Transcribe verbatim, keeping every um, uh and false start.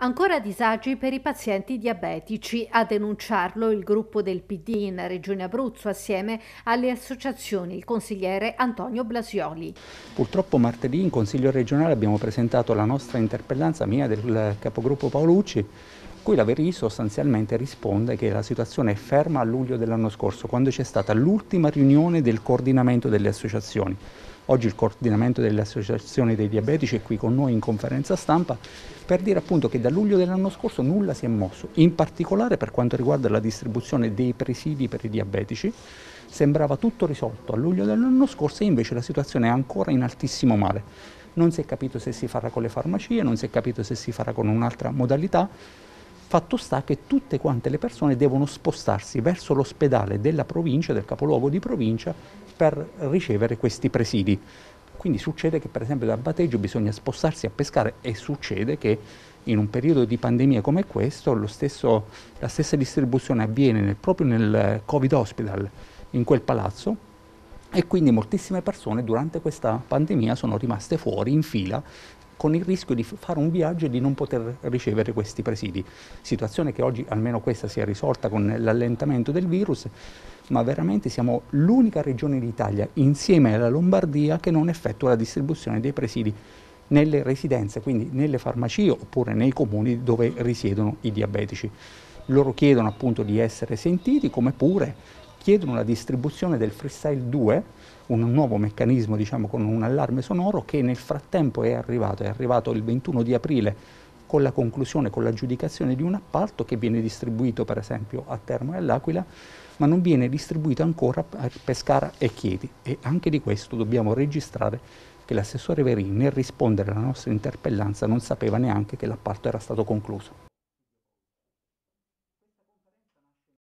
Ancora disagi per i pazienti diabetici. A denunciarlo il gruppo del P D in Regione Abruzzo assieme alle associazioni, il consigliere Antonio Blasioli. Purtroppo martedì in Consiglio regionale abbiamo presentato la nostra interpellanza, mia del capogruppo Paolucci, cui la Veri sostanzialmente risponde che la situazione è ferma a luglio dell'anno scorso, quando c'è stata l'ultima riunione del coordinamento delle associazioni. Oggi il coordinamento delle associazioni dei diabetici è qui con noi in conferenza stampa per dire appunto che da luglio dell'anno scorso nulla si è mosso, in particolare per quanto riguarda la distribuzione dei presidi per i diabetici. Sembrava tutto risolto a luglio dell'anno scorso e invece la situazione è ancora in altissimo mare. Non si è capito se si farà con le farmacie, non si è capito se si farà con un'altra modalità. Fatto sta che tutte quante le persone devono spostarsi verso l'ospedale della provincia, del capoluogo di provincia, per ricevere questi presidi. Quindi succede che per esempio da Bateggio bisogna spostarsi a Pescara e succede che in un periodo di pandemia come questo lo stesso, la stessa distribuzione avviene nel, proprio nel Covid Hospital, in quel palazzo, e quindi moltissime persone durante questa pandemia sono rimaste fuori in fila con il rischio di fare un viaggio e di non poter ricevere questi presidi. Situazione che oggi almeno questa si è risolta con l'allentamento del virus, ma veramente siamo l'unica regione d'Italia insieme alla Lombardia che non effettua la distribuzione dei presidi nelle residenze, quindi nelle farmacie oppure nei comuni dove risiedono i diabetici. Loro chiedono appunto di essere sentiti, come pure chiedono la distribuzione del Freestyle due, un nuovo meccanismo diciamo con un allarme sonoro che nel frattempo è arrivato, è arrivato il ventuno di aprile con la conclusione, con l'aggiudicazione di un appalto che viene distribuito per esempio a Termo e all'Aquila, ma non viene distribuito ancora a Pescara e Chieti, e anche di questo dobbiamo registrare che l'assessore Verin nel rispondere alla nostra interpellanza non sapeva neanche che l'appalto era stato concluso.